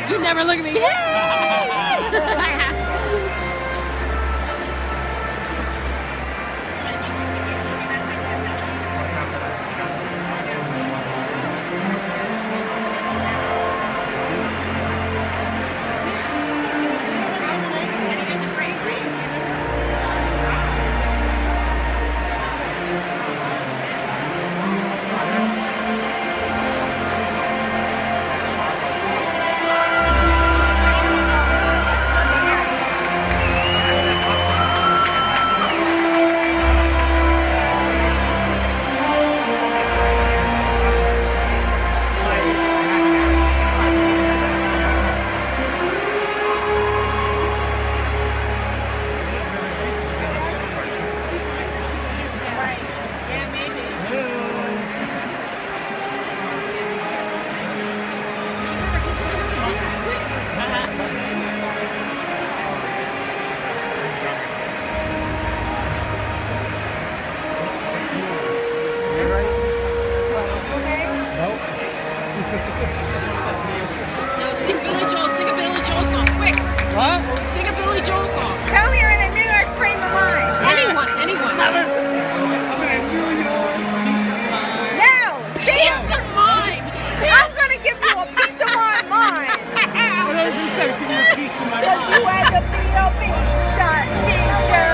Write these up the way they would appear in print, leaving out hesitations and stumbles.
You never look at me. No, sing Billy Joel. Sing a Billy Joel song, quick. What? Sing a Billy Joel song. Tell me you're in a New York frame of mind. Anyone, anyone. I'm in a New York peace of mind. No, Steve. Peace of mind. I'm gonna give you a piece of my mind. What else you say? Give me a piece of my Cause you mind. had the B.O.B. shot teacher.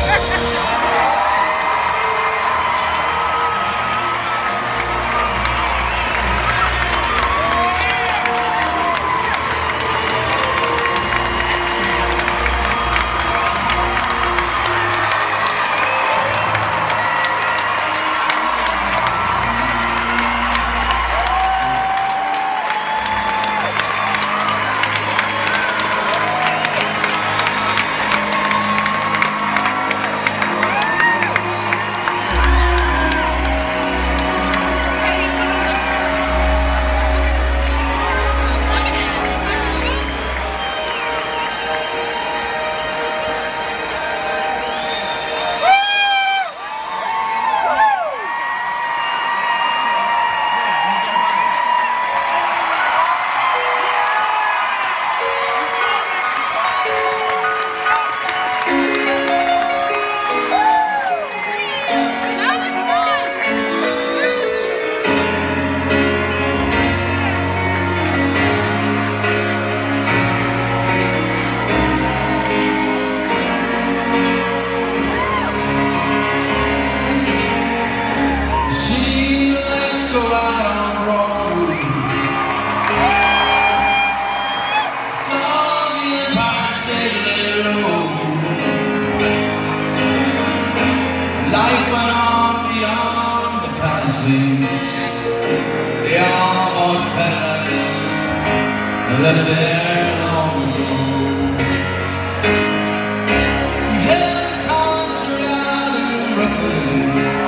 Life went on beyond the passings. They all bought Cadillacs and left there long ago. We held a concert out in Brooklyn.